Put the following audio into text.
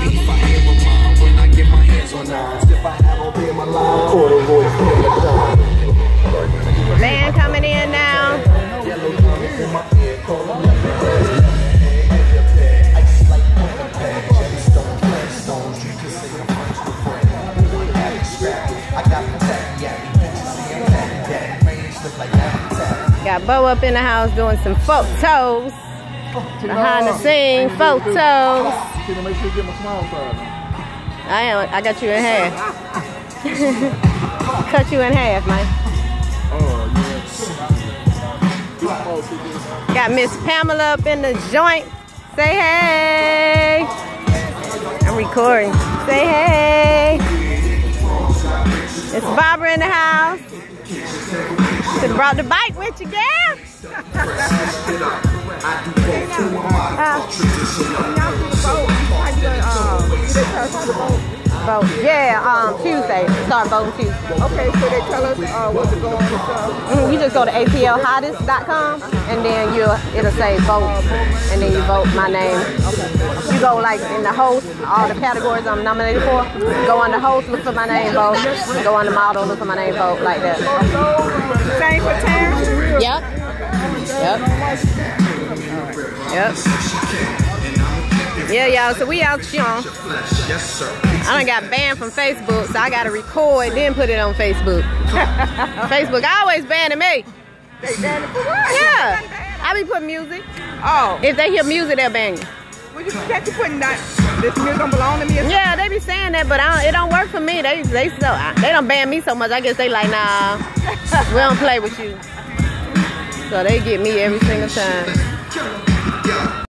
Band coming in now. Got Bo up in the house doing some photos. Behind the scenes photos. I got you in half. Cut you in half, man. Got Miss Pamela up in the joint. Say hey. I'm recording. Say hey. It's Barbara in the house. Should've brought the bike with you, girl. Boat. Yeah, Tuesday. Start boating Tuesday. Okay, so they tell us what to go on and stuff. You just go to aplhottest.com and then it'll say vote, and then you vote my name. You go like in the host, all the categories I'm nominated for. Go on the host, look for my name, vote. Go on the model, look for my name, vote, like that. Same for Terrence? Yep. Yeah, y'all, so we out, y'all. I done got banned from Facebook, so I gotta record, then put it on Facebook. Facebook always banning me. They banned it for what? Yeah. I be putting music. Oh. If they hear music, they'll ban you. Well, you can't be putting that. This music don't belong to me. Yeah, they be saying that, but it don't work for me. They don't ban me so much. I guess they like, nah, we don't play with you. So they get me every single time.